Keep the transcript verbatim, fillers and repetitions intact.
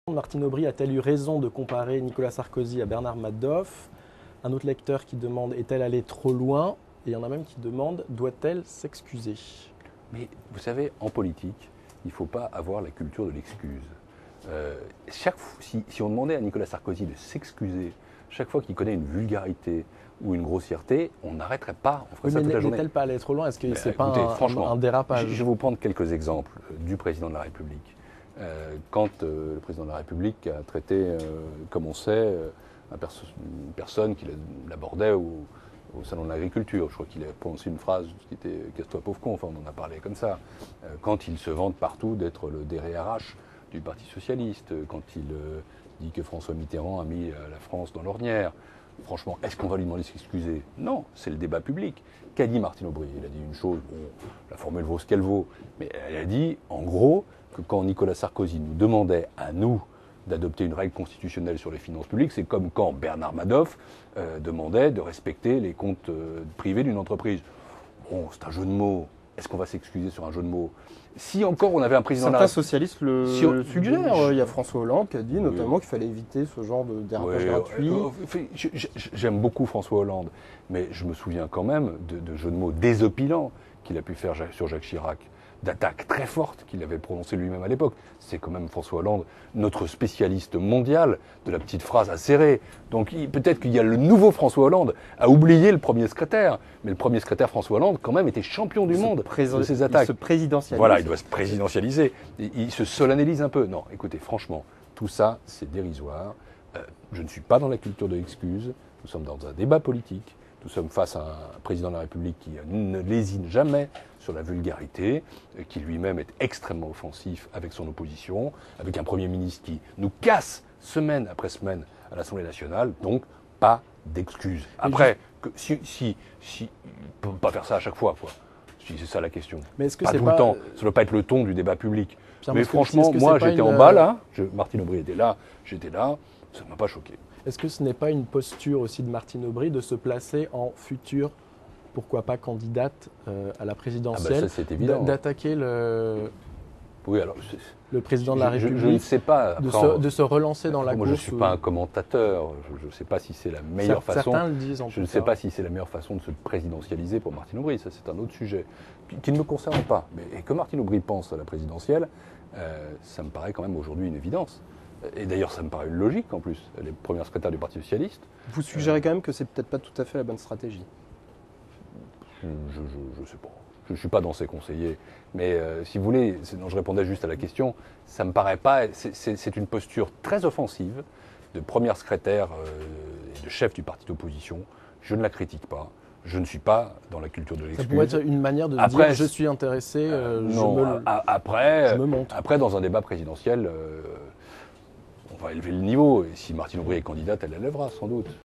Martine Aubry a-t-elle eu raison de comparer Nicolas Sarkozy à Bernard Madoff? Un autre lecteur qui demande est-elle allée trop loin? Et il y en a même qui demandent doit-elle s'excuser? Mais vous savez, en politique, il ne faut pas avoir la culture de l'excuse. Euh, chaque fois, si, si on demandait à Nicolas Sarkozy de s'excuser chaque fois qu'il connaît une vulgarité ou une grossièreté, on n'arrêterait pas. On ferait Oui, ça mais toute la journée. n'est-elle pas allée trop loin? Est-ce que ce n'est pas écoutez, un, franchement, un, un dérapage? Je vais vous prendre quelques exemples du président de la République. Euh, quand euh, le président de la République a traité, euh, comme on sait, euh, un perso une personne qui l'abordait au, au salon de l'agriculture. Je crois qu'il a prononcé une phrase qui était « casse-toi pauvre con », enfin on en a parlé comme ça. Euh, quand il se vante partout d'être le D R H du Parti Socialiste, quand il euh, dit que François Mitterrand a mis la France dans l'ornière. Franchement, est-ce qu'on va lui demander de s'excuser? Non, c'est le débat public. Qu'a dit Martine Aubry? Elle a dit une chose, bon, la formule vaut ce qu'elle vaut, mais elle a dit, en gros, que quand Nicolas Sarkozy nous demandait à nous d'adopter une règle constitutionnelle sur les finances publiques, c'est comme quand Bernard Madoff euh, demandait de respecter les comptes euh, privés d'une entreprise. Bon, c'est un jeu de mots. Est-ce qu'on va s'excuser sur un jeu de mots? Si encore on avait un président Certains de la... socialistes le, si on... le suggèrent. Il y a François Hollande qui a dit notamment oui. qu'il fallait éviter ce genre de dérapage oui, gratuit. Euh, J'aime beaucoup François Hollande, mais je me souviens quand même de, de jeux de mots désopilants qu'il a pu faire sur Jacques Chirac, d'attaques très fortes qu'il avait prononcées lui-même à l'époque. C'est quand même François Hollande, notre spécialiste mondial de la petite phrase acérée. Donc peut-être qu'il y a le nouveau François Hollande à oublier le premier secrétaire, mais le premier secrétaire François Hollande quand même était champion du monde de ces attaques. Il se présidentialise. Voilà, il doit se présidentialiser. Il, il se solennalise un peu. Non, écoutez, franchement, tout ça, c'est dérisoire. Euh, je ne suis pas dans la culture de l'excuse. Nous sommes dans un débat politique. Nous sommes face à un président de la République qui ne lésine jamais sur la vulgarité, qui lui-même est extrêmement offensif avec son opposition, avec un Premier ministre qui nous casse semaine après semaine à l'Assemblée nationale. Donc, pas d'excuses. Après, que, si, si, si, il ne peut pas faire ça à chaque fois, quoi. Si c'est ça la question. Mais est-ce que pas c'est tout pas... le temps. Ça ne doit pas être le ton du débat public. Pierre Mais Moscovici, franchement, moi, j'étais une... en bas là. Je, Martine Aubry était là. J'étais là. Ça ne m'a pas choqué. Est-ce que ce n'est pas une posture aussi de Martine Aubry de se placer en future, pourquoi pas candidate euh, à la présidentielle, ah bah d'attaquer le, oui, alors, le président de la je, République, je, je ne sais pas, de, se, de se relancer dans la moi, course? Moi, je ne suis ou... pas un commentateur. Je ne sais pas si c'est la meilleure Certains façon. Certains le disent en Je ne sais pas si c'est la meilleure façon de se présidentialiser pour Martine Aubry. Ça, c'est un autre sujet qui, qui ne me concerne pas. Mais et que Martine Aubry pense à la présidentielle, euh, ça me paraît quand même aujourd'hui une évidence. Et d'ailleurs, ça me paraît logique en plus. Elle est première secrétaire du Parti Socialiste. Vous suggérez euh, quand même que c'est peut-être pas tout à fait la bonne stratégie. Je ne sais pas. Je ne suis pas dans ses conseillers. Mais euh, si vous voulez, non, je répondais juste à la question, ça me paraît pas. C'est une posture très offensive de première secrétaire euh, et de chef du parti d'opposition. Je ne la critique pas. Je ne suis pas dans la culture de l'excuse. Ça pourrait être une manière de après, dire je suis intéressé, euh, non, je, me, après, je me montre. Après, dans un débat présidentiel, euh, on va élever le niveau. Et si Martine Aubry est candidate, elle l'élèvera sans doute.